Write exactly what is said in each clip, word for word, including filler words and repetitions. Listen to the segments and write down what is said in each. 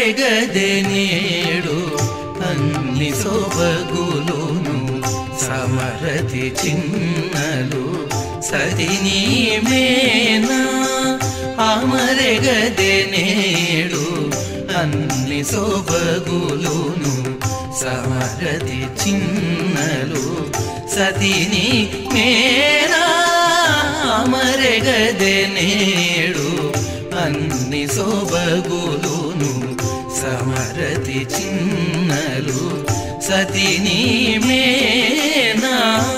అమరెగదె నేడు అన్ని సొబగులును సమరతి చిన్నలు సతిని మేనా అమరెగదె నేడు అన్ని సొబగులును సమరతి చిన్నలు సతిని మేనా అమరెగదె నేడు అన్ని సొబగులును సమరతి చిన్నలు సతిని మేనా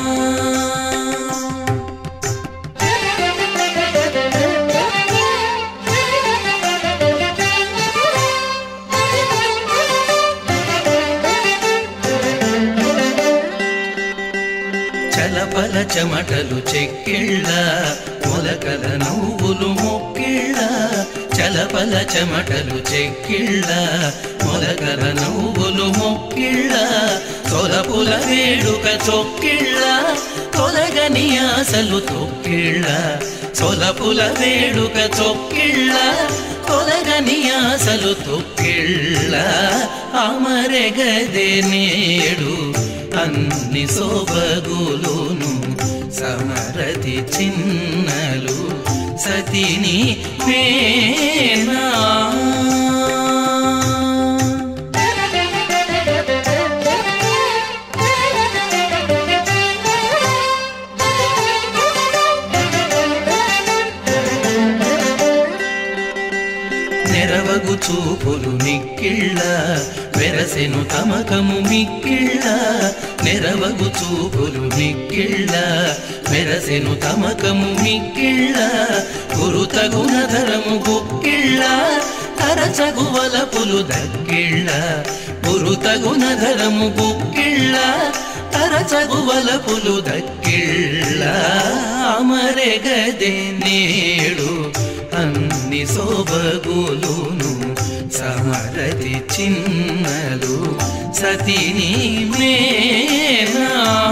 చలపల చెమటలు చెక్కిళ్ళ మొలకల నవ్వులు మొక్కిళ్ళ చలపల చెమటలు చెక్కిళ్ళ మొలకల నవ్వులు మొక్కిళ్ళ తొలపుల వేడుక చొక్కిళ్ళ తొలగని ఆశలు తొక్కిళ్ళ తొలపుల వేడుక చొక్కిళ్ళ తొలగని ఆశలు తొక్కిళ్ళ అమరెగదె నేడు అన్ని సొబగులును సమరతి చిన్నలు సతిని మేనా నెరవగు చూపులు నిక్కిళ్ళ వెరసెను తమకము మిక్కిళ్ళ నెరవగు చూపులు నిక్కిళ్ళ వెరసెను తమకము మిక్కిళ్ళ గురుతగున ధరము గుక్కిళ్ళ తరచగు వలపులు దక్కిళ్ళ గురుతగున ధరము గుక్కిళ్ళ తరచగు వలపులు దక్కిళ్ళ అమరెగదె నేడు అన్ని సొబగులును సమరతి చిన్నలు సతిని మేనా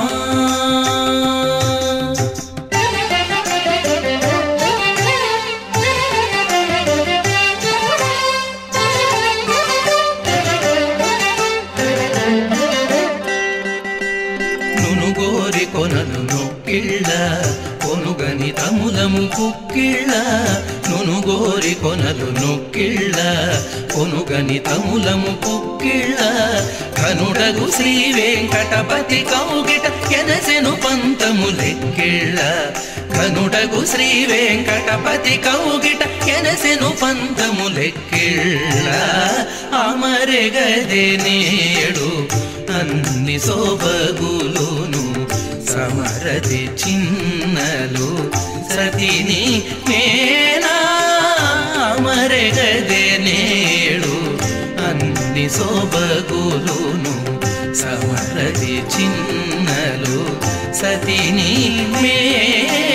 నునుగోరి కొనలు నొక్కిళ్ళ కొనుగని తములము కుక్కిళ్ళ నునుగోరి కొనలు నొక్కిళ్ళ కొనుగని తములము కుక్కిళ్ళ కనుడగు శ్రీ వెంకటపతి కౌగిట ఎనసెను పంతము లెక్కిళ్ళ కనుడగు శ్రీ వెంకటపతి కౌగిట ఎనసెను పంతము లెక్కిళ్ళ అమరెగదె నేడు అన్ని సొబగులును సమరతి చిన్నలు సతిని మేనా అమరెగదె నేడు అన్ని సొబగులును సమరతి చిన్నలు సతిని మే